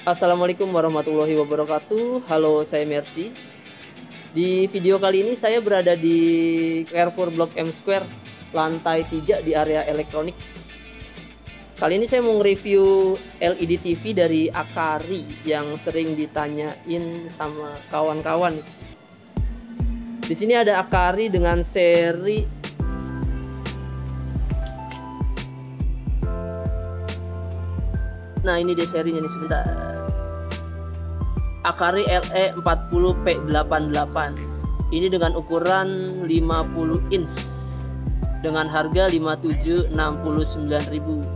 Assalamualaikum warahmatullahi wabarakatuh. Halo, saya Mercy. Di video kali ini saya berada di Carrefour Blok M Square, lantai 3 di area elektronik. Kali ini saya mau nge-review LED TV dari Akari yang sering ditanyain sama kawan-kawan. Di sini ada Akari dengan seri Nah, ini dia serinya nih, sebentar. Akari LE40P88. Ini dengan ukuran 50 inch dengan harga 5769.000.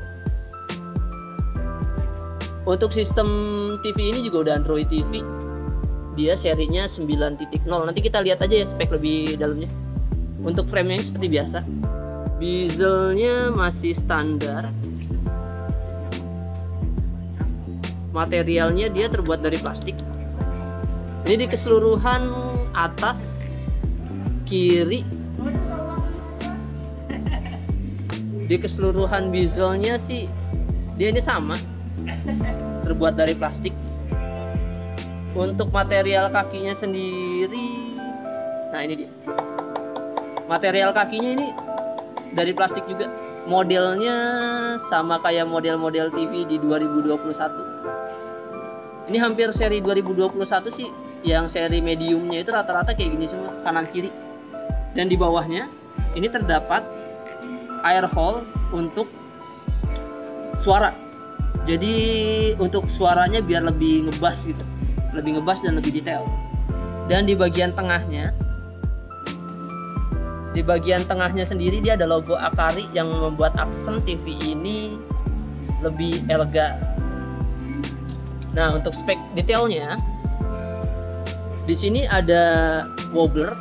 Untuk sistem TV ini juga udah Android TV. Dia serinya 9.0. Nanti kita lihat aja ya spek lebih dalamnya. Untuk frame-nya seperti biasa. Bezelnya masih standar. Materialnya dia terbuat dari plastik. Ini di keseluruhan atas, kiri, di keseluruhan bezelnya sih dia ini sama, terbuat dari plastik. Untuk material kakinya sendiri, nah ini dia. Material kakinya ini dari plastik juga. Modelnya sama kayak model-model TV di 2021. Ini hampir seri 2021 sih, yang seri mediumnya itu rata-rata kayak gini semua, kanan kiri. Dan di bawahnya ini terdapat air hole untuk suara. Jadi untuk suaranya biar lebih ngebas gitu, lebih ngebas dan lebih detail. Dan di bagian tengahnya, sendiri dia ada logo Akari yang membuat aksen TV ini lebih elegan. Nah, untuk spek detailnya, di sini ada wobbler.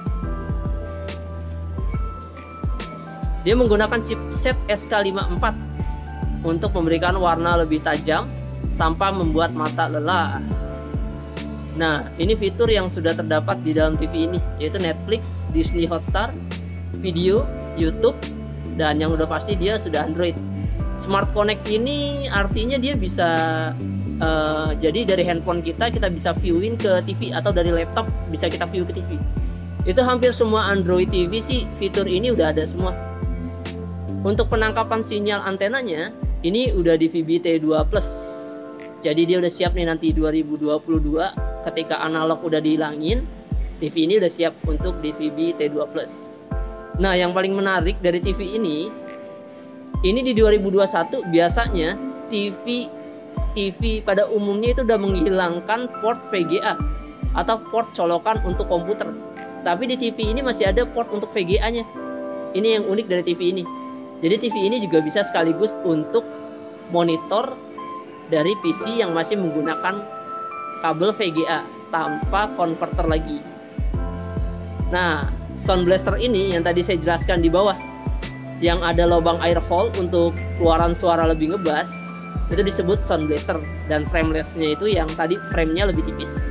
Dia menggunakan chipset SK54 untuk memberikan warna lebih tajam tanpa membuat mata lelah. Nah, ini fitur yang sudah terdapat di dalam TV ini, yaitu Netflix, Disney Hotstar, video, YouTube, dan yang udah pasti dia sudah Android. Smart Connect ini artinya dia bisa jadi dari handphone kita bisa viewin ke TV, atau dari laptop bisa kita view ke TV. Itu hampir semua Android TV sih fitur ini udah ada semua. Untuk penangkapan sinyal antenanya ini udah di VB-T2+. Jadi dia udah siap nih nanti 2022 ketika analog udah dihilangin, TV ini udah siap untuk di VB-T2+. Nah, yang paling menarik dari TV ini di 2021 biasanya TV pada umumnya itu udah menghilangkan port VGA atau port colokan untuk komputer. Tapi di TV ini masih ada port untuk VGA-nya. Ini yang unik dari TV ini. Jadi TV ini juga bisa sekaligus untuk monitor dari PC yang masih menggunakan kabel VGA tanpa konverter lagi. Nah, Sound Blaster ini yang tadi saya jelaskan di bawah, yang ada lubang air hole untuk keluaran suara lebih ngebas, itu disebut Sound Blaster. Dan frameless-nya itu yang tadi frame-nya lebih tipis.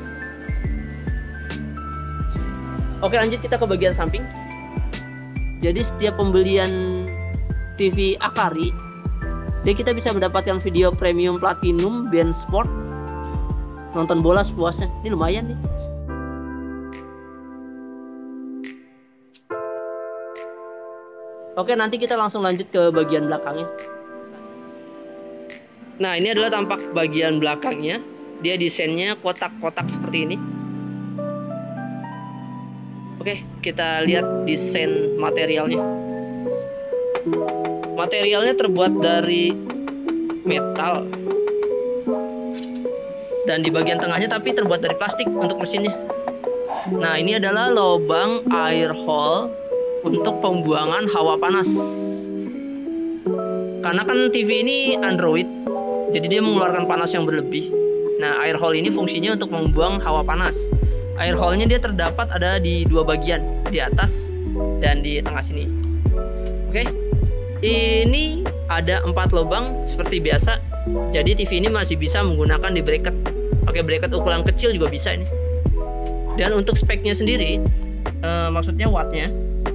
Oke, lanjut kita ke bagian samping. Jadi setiap pembelian TV Akari, kita bisa mendapatkan video premium platinum band sport, nonton bola sepuasnya. Ini lumayan nih. Oke, nanti kita langsung lanjut ke bagian belakangnya. Nah, ini adalah tampak bagian belakangnya. Dia desainnya kotak-kotak seperti ini. Oke, kita lihat desain materialnya. Materialnya terbuat dari metal. Dan di bagian tengahnya tapi terbuat dari plastik untuk mesinnya. Nah, ini adalah lubang air hole untuk pembuangan hawa panas. Karena kan TV ini Android, jadi dia mengeluarkan panas yang berlebih. Nah, air hole ini fungsinya untuk membuang hawa panas. Air hole-nya dia terdapat ada di dua bagian, di atas dan di tengah sini. Oke. Ini ada 4 lubang seperti biasa. Jadi TV ini masih bisa menggunakan di bracket. Pakai bracket ukuran kecil juga bisa ini. Dan untuk speknya sendiri, maksudnya wattnya,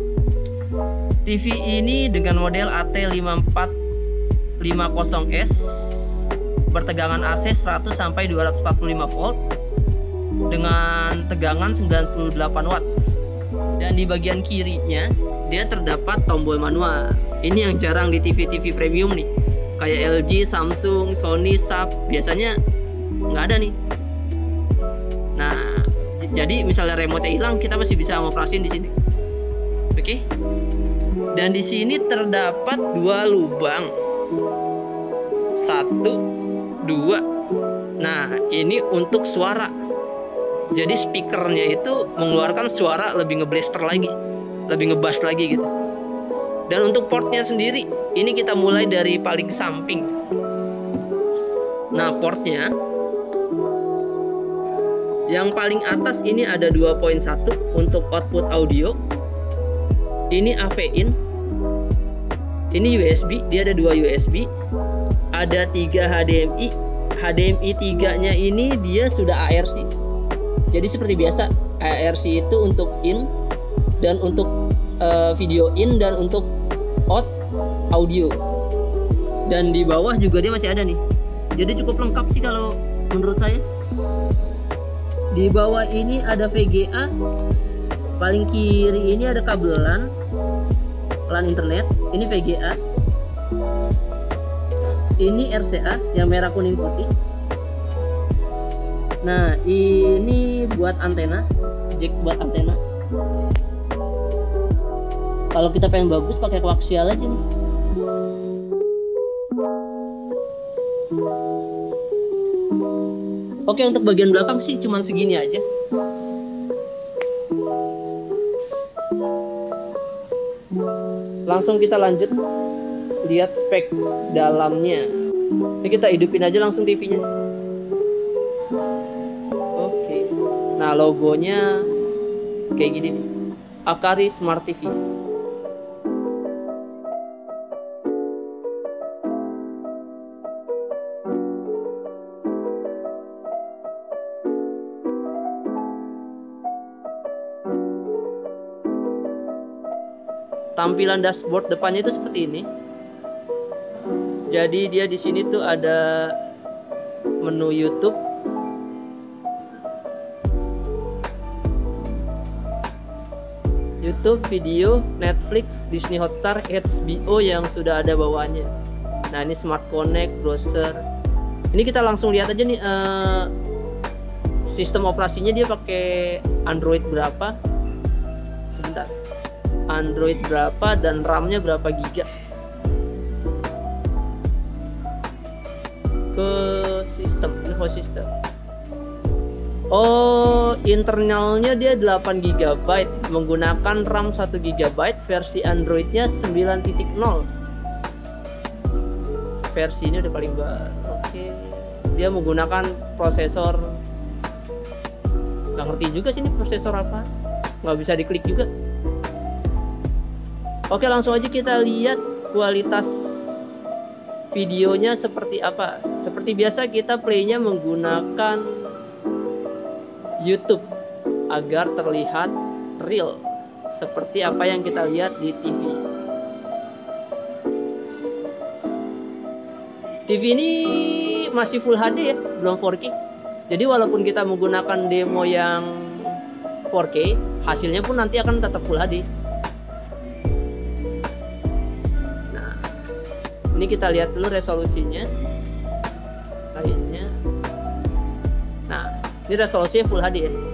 TV ini dengan model AT5450S bertegangan AC 100 sampai 245 volt dengan tegangan 98 watt. Dan di bagian kirinya dia terdapat tombol manual. Ini yang jarang di TV-TV premium nih, kayak LG, Samsung, Sony, Sharp biasanya nggak ada nih. Nah, jadi misalnya remote hilang, kita masih bisa ngoperasin di sini. Oke. Dan di sini terdapat 2 lubang. 1, 2. Nah, ini untuk suara. Jadi speakernya itu mengeluarkan suara lebih ngeblaster lagi, lebih ngebass lagi gitu. Dan untuk portnya sendiri, ini kita mulai dari paling samping. Nah, portnya yang paling atas ini ada 2.1 untuk output audio. Ini AV-in. Ini USB, dia ada 2 USB. Ada 3 HDMI. HDMI 3-nya ini dia sudah ARC. Jadi seperti biasa, ARC itu untuk in dan untuk video in dan untuk out audio. Dan di bawah juga dia masih ada nih. Jadi cukup lengkap sih kalau menurut saya. Di bawah ini ada VGA. Paling kiri ini ada kabel LAN internet. Ini VGA. Ini RCA yang merah kuning putih. Nah, ini buat antena, jack buat antena. Kalau kita pengen bagus pakai koaksial aja nih. Oke, untuk bagian belakang sih cuman segini aja. Langsung kita lanjut lihat spek dalamnya. Ini kita hidupin aja langsung TV-nya. Oke. Nah, logonya kayak gini nih. Akari Smart TV. Tampilan dashboard depannya itu seperti ini. Jadi dia di sini tuh ada menu YouTube, video, Netflix, Disney Hotstar, HBO yang sudah ada bawaannya. Nah, ini Smart Connect, browser. Ini kita langsung lihat aja nih sistem operasinya dia pakai Android berapa. Sebentar. Android berapa dan RAM-nya berapa giga. Ke sistem, info sistem. Oh, internalnya dia 8 GB menggunakan RAM 1 GB, versi Androidnya 9.0. Versi ini udah paling baru. Oke. Dia menggunakan prosesor, nggak ngerti juga sih ini prosesor apa, nggak bisa diklik juga. Oke, langsung aja kita lihat kualitas videonya seperti apa. Seperti biasa kita playnya menggunakan YouTube agar terlihat real seperti apa yang kita lihat di TV. TV ini masih Full HD ya, belum 4K. Jadi walaupun kita menggunakan demo yang 4K, hasilnya pun nanti akan tetap Full HD. Nah, ini kita lihat dulu resolusinya. Kayaknya. Nah, ini resolusinya Full HD ya.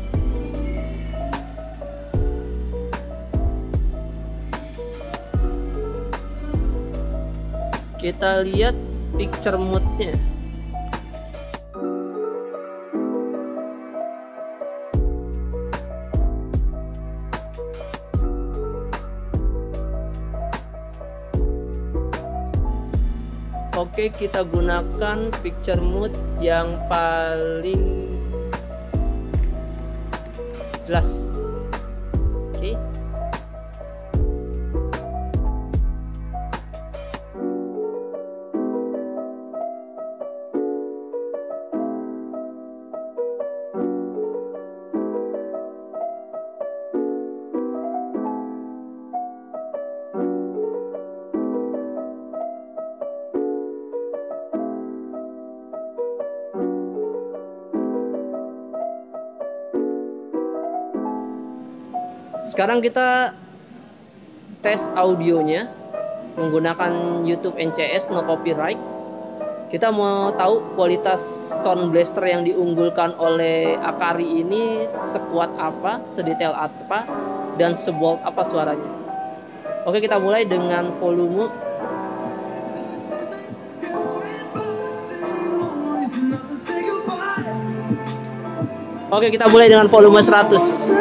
Kita lihat picture mode-nya. Oke, kita gunakan picture mode yang paling jelas. Oke. Sekarang kita tes audionya menggunakan YouTube NCS no copyright. Kita mau tahu kualitas sound blaster yang diunggulkan oleh Akari ini sekuat apa, sedetail apa, dan sebold apa suaranya. Oke, kita mulai dengan volume. Oke, kita mulai dengan volume 100.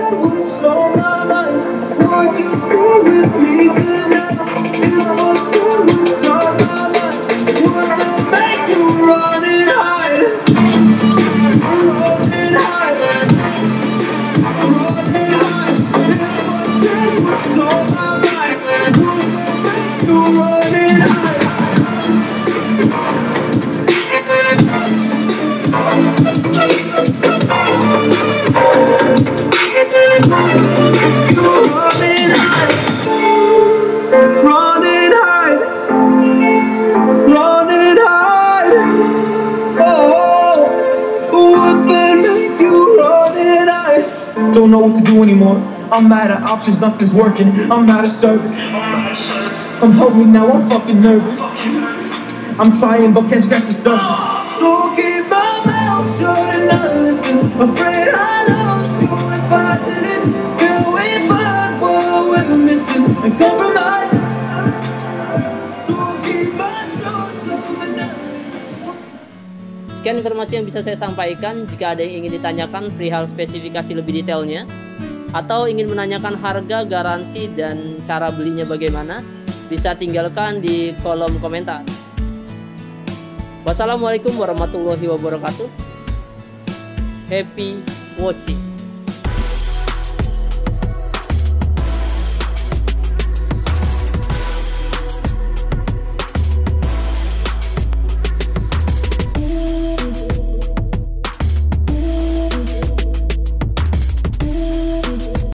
Don't know what to do anymore. I'm out of options, nothing's working. I'm out of service. I'm hoping now, I'm fucking nervous. I'm trying but can't scratch the surface. So keep my mouth shut and not listen. Afraid I lost you if I didn't. Can we find what we're missing and compromise? So keep my mouth shut and not listen. Sekian informasi yang bisa saya sampaikan. Jika ada yang ingin ditanyakan perihal spesifikasi lebih detailnya, atau ingin menanyakan harga, garansi, dan cara belinya bagaimana, bisa tinggalkan di kolom komentar. Wassalamualaikum warahmatullahi wabarakatuh. Happy watching.